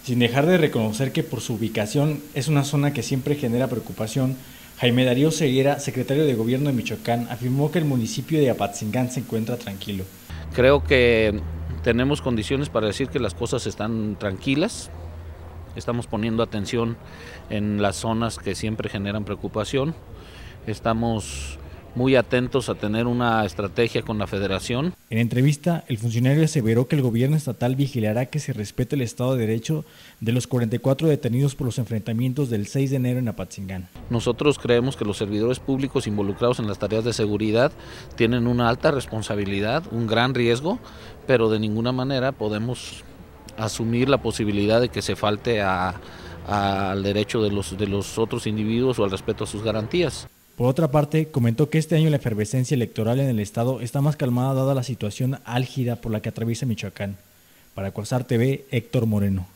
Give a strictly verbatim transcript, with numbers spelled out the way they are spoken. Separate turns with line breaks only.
Sin dejar de reconocer que por su ubicación es una zona que siempre genera preocupación, Jaime Darío Ceguera, secretario de Gobierno de Michoacán, afirmó que el municipio de Apatzingán se encuentra tranquilo.
Creo que tenemos condiciones para decir que las cosas están tranquilas. Estamos poniendo atención en las zonas que siempre generan preocupación. Estamos muy atentos a tener una estrategia con la Federación.
En entrevista, el funcionario aseveró que el gobierno estatal vigilará que se respete el Estado de Derecho de los cuarenta y cuatro detenidos por los enfrentamientos del seis de enero en Apatzingán.
Nosotros creemos que los servidores públicos involucrados en las tareas de seguridad tienen una alta responsabilidad, un gran riesgo, pero de ninguna manera podemos asumir la posibilidad de que se falte a, a, al derecho de los, de los otros individuos o al respeto a sus garantías.
Por otra parte, comentó que este año la efervescencia electoral en el estado está más calmada dada la situación álgida por la que atraviesa Michoacán. Para Cuasar T V, Héctor Moreno.